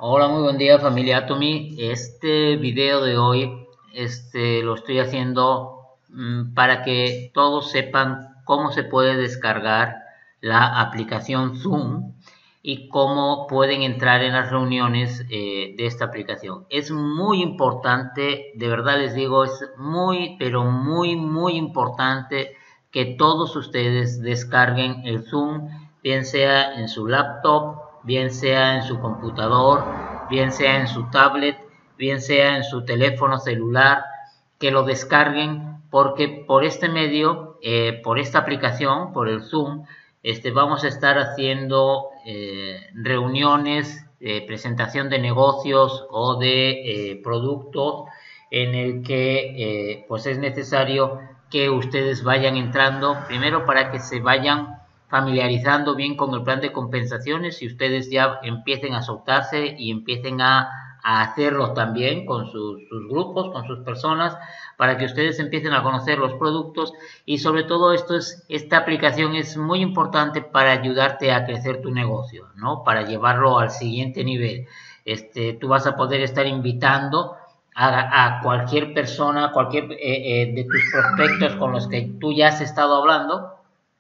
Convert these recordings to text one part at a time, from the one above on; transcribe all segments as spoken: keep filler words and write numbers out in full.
Hola, muy buen día familia Atomy. Este video de hoy este, lo estoy haciendo mm, para que todos sepan cómo se puede descargar la aplicación Zoom y cómo pueden entrar en las reuniones eh, de esta aplicación. Es muy importante, de verdad les digo, es muy, pero muy, muy importante que todos ustedes descarguen el Zoom, bien sea en su laptop, bien sea en su computador, bien sea en su tablet, bien sea en su teléfono celular, que lo descarguen porque por este medio, eh, por esta aplicación, por el Zoom, este, vamos a estar haciendo eh, reuniones, eh, presentación de negocios o de eh, productos en el que eh, pues es necesario que ustedes vayan entrando primero para que se vayan familiarizando bien con el plan de compensaciones y ustedes ya empiecen a soltarse y empiecen a, a hacerlo también con sus, sus grupos, con sus personas, para que ustedes empiecen a conocer los productos y sobre todo esto es, esta aplicación es muy importante para ayudarte a crecer tu negocio, ¿no? Para llevarlo al siguiente nivel. Este, tú vas a poder estar invitando a, a cualquier persona, cualquier eh, eh, de tus prospectos con los que tú ya has estado hablando.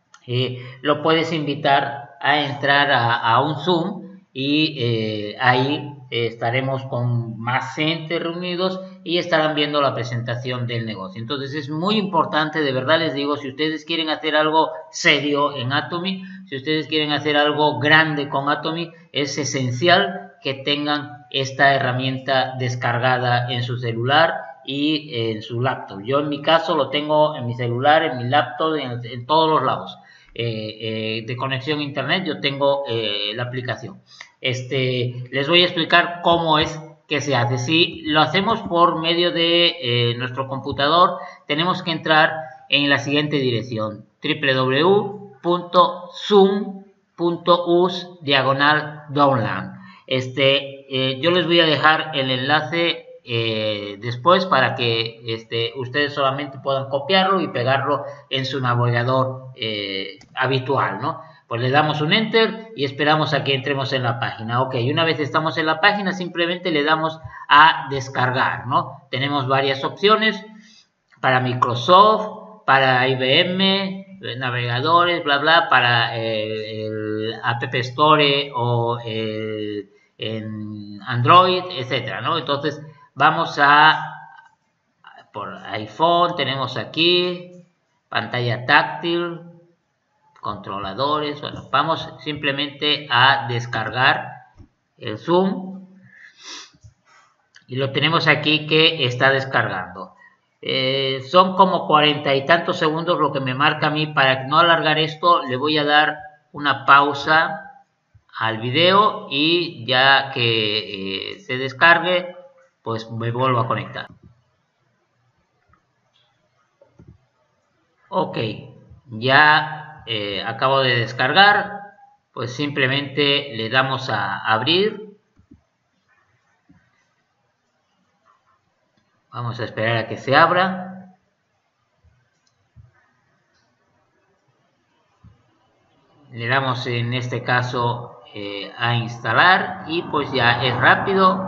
Eh, lo puedes invitar a entrar a, a un Zoom y eh, ahí eh, estaremos con más gente reunidos y estarán viendo la presentación del negocio. Entonces es muy importante, de verdad les digo, si ustedes quieren hacer algo serio en Atomy, si ustedes quieren hacer algo grande con Atomy, es esencial que tengan esta herramienta descargada en su celular y en su laptop. Yo en mi caso lo tengo en mi celular, en mi laptop, en, en todos los lados. Eh, eh, de conexión a internet yo tengo eh, la aplicación. Este, les voy a explicar cómo es que se hace. Si lo hacemos por medio de eh, nuestro computador, tenemos que entrar en la siguiente dirección: w w w punto zoom punto us diagonal download. Este, eh, yo les voy a dejar el enlace Eh, después para que este, ustedes solamente puedan copiarlo y pegarlo en su navegador eh, habitual, ¿no? Pues le damos un enter y esperamos a que entremos en la página. Ok, una vez estamos en la página simplemente le damos a descargar, ¿no? Tenemos varias opciones para Microsoft, para I B M, navegadores, bla, bla, para eh, el App Store o el, en Android, etcétera, ¿no? Entonces, vamos a, por iPhone, tenemos aquí, pantalla táctil, controladores, bueno, vamos simplemente a descargar el Zoom y lo tenemos aquí que está descargando. Eh, son como cuarenta y tantos segundos lo que me marca a mí. Para no alargar esto, le voy a dar una pausa al video y ya que eh, se descargue, pues me vuelvo a conectar. Ok, ya eh, acabo de descargar, pues simplemente le damos a abrir. Vamos a esperar a que se abra. Le damos en este caso eh, a instalar y pues ya es rápido.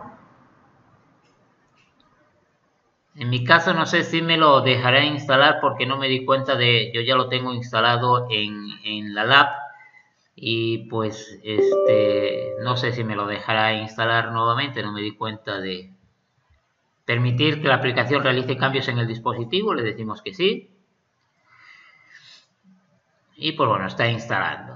En mi caso no sé si me lo dejará instalar porque no me di cuenta de, yo ya lo tengo instalado en, en la lab y pues este no sé si me lo dejará instalar nuevamente, no me di cuenta de permitir que la aplicación realice cambios en el dispositivo, le decimos que sí y pues bueno, está instalando.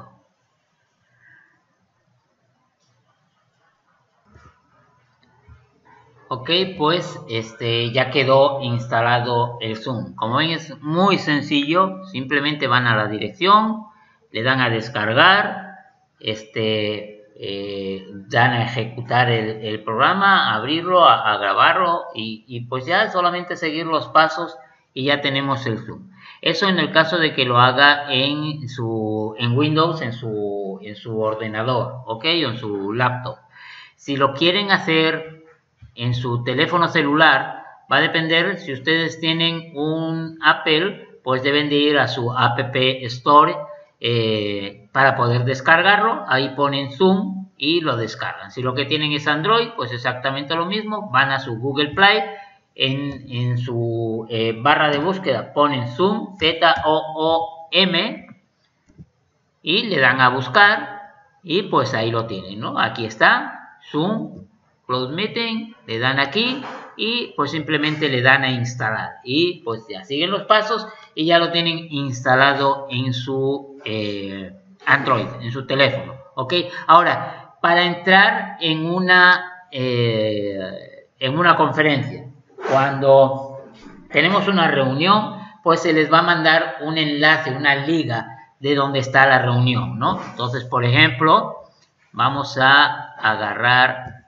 Ok, pues este ya quedó instalado el Zoom. Como ven es muy sencillo, simplemente van a la dirección, le dan a descargar, este, eh, dan a ejecutar el, el programa, a abrirlo, a, a grabarlo y, y pues ya solamente seguir los pasos y ya tenemos el Zoom. Eso en el caso de que lo haga en, su, en Windows, en su, en su ordenador, ok, o en su laptop. Si lo quieren hacer en su teléfono celular, va a depender. Si ustedes tienen un Apple, pues deben de ir a su App Store eh, para poder descargarlo. Ahí ponen Zoom y lo descargan. Si lo que tienen es Android, pues exactamente lo mismo, van a su Google Play, en, en su eh, barra de búsqueda ponen Zoom, Z O O M, y le dan a buscar, y pues ahí lo tienen, ¿no? Aquí está, Zoom, Cloud Meeting, le dan aquí, y pues simplemente le dan a instalar, y pues ya siguen los pasos, y ya lo tienen instalado en su eh, Android, en su teléfono, ¿ok? Ahora, para entrar en una, eh, en una conferencia, cuando tenemos una reunión, pues se les va a mandar un enlace, una liga de donde está la reunión, ¿no? Entonces, por ejemplo, vamos a agarrar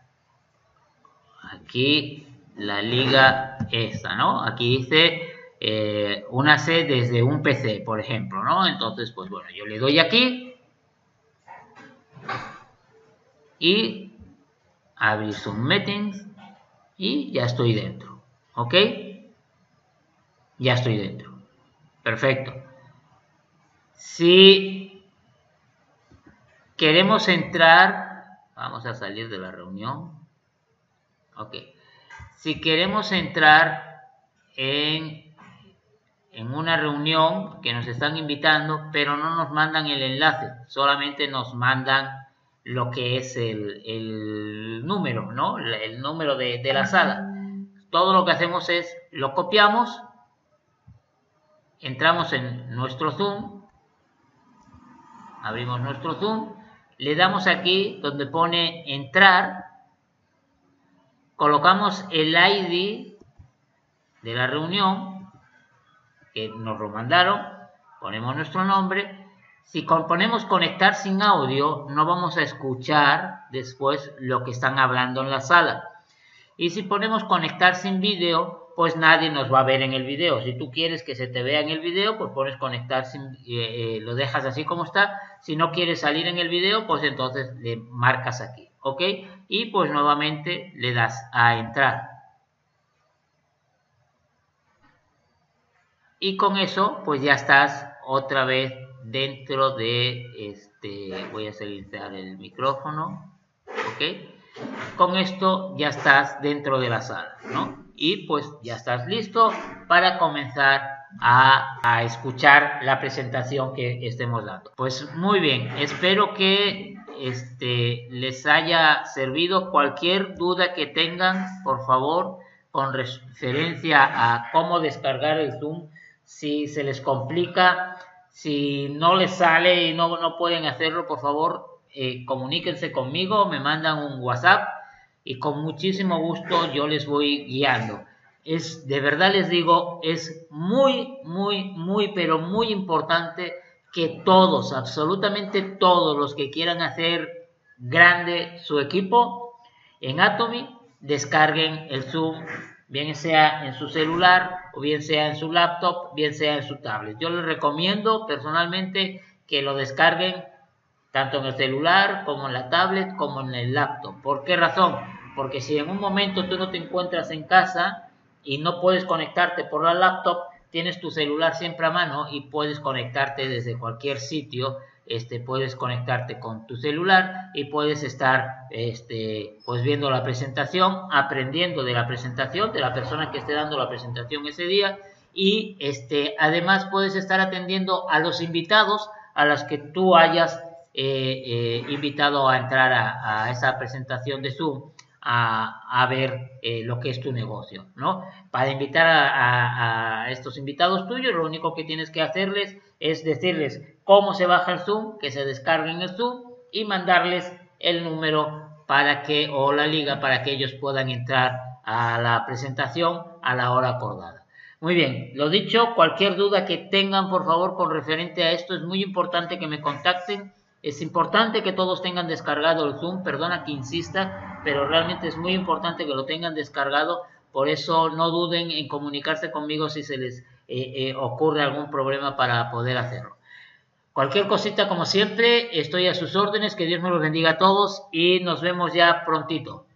aquí la liga esta, ¿no? Aquí dice eh, únase desde un P C, por ejemplo, ¿no? Entonces, pues bueno, yo le doy aquí y abrir Zoom Meetings y ya estoy dentro, ¿ok? Ya estoy dentro. Perfecto. Si queremos entrar, vamos a salir de la reunión. Ok. Si queremos entrar en, en una reunión que nos están invitando, pero no nos mandan el enlace, solamente nos mandan lo que es el, el número, ¿no? El número de, de la sala. Todo lo que hacemos es, lo copiamos, entramos en nuestro Zoom, abrimos nuestro Zoom, le damos aquí donde pone entrar, colocamos el I D de la reunión que nos lo mandaron, ponemos nuestro nombre. Si ponemos conectar sin audio, no vamos a escuchar después lo que están hablando en la sala. Y si ponemos conectar sin vídeo, pues nadie nos va a ver en el video. Si tú quieres que se te vea en el video, pues pones conectar sin, eh, eh, lo dejas así como está. Si no quieres salir en el video, pues entonces le marcas aquí, ¿ok? Y pues nuevamente le das a entrar. Y con eso, pues ya estás otra vez dentro de este, voy a silenciar el micrófono, ¿ok? Con esto ya estás dentro de la sala, ¿no? Y pues ya estás listo para comenzar a, a escuchar la presentación que estemos dando. Pues muy bien, espero que este, les haya servido. Cualquier duda que tengan, por favor, con referencia a cómo descargar el Zoom, si se les complica, si no les sale y no, no pueden hacerlo, por favor, eh, comuníquense conmigo, me mandan un WhatsApp y con muchísimo gusto yo les voy guiando. Es, de verdad les digo, es muy, muy, muy, pero muy importante que todos, absolutamente todos los que quieran hacer grande su equipo en Atomy, descarguen el Zoom, bien sea en su celular o bien sea en su laptop, bien sea en su tablet. Yo les recomiendo personalmente que lo descarguen tanto en el celular como en la tablet como en el laptop. ¿Por qué razón? Porque si en un momento tú no te encuentras en casa y no puedes conectarte por la laptop, tienes tu celular siempre a mano y puedes conectarte desde cualquier sitio. Este, puedes conectarte con tu celular y puedes estar este, pues viendo la presentación, aprendiendo de la presentación de la persona que esté dando la presentación ese día, y este, además puedes estar atendiendo a los invitados a los que tú hayas eh, eh, invitado a entrar a, a esa presentación de Zoom a, a ver eh, lo que es tu negocio, ¿no? Para invitar a, a, a estos invitados tuyos, lo único que tienes que hacerles es decirles cómo se baja el Zoom, que se descarguen el Zoom y mandarles el número para que, o la liga, para que ellos puedan entrar a la presentación a la hora acordada. Muy bien, lo dicho, cualquier duda que tengan, por favor, con referente a esto, es muy importante que me contacten. Es importante que todos tengan descargado el Zoom, perdona que insista, pero realmente es muy importante que lo tengan descargado. Por eso no duden en comunicarse conmigo si se les eh, eh, ocurre algún problema para poder hacerlo. Cualquier cosita, como siempre, estoy a sus órdenes. Que Dios me los bendiga a todos y nos vemos ya prontito.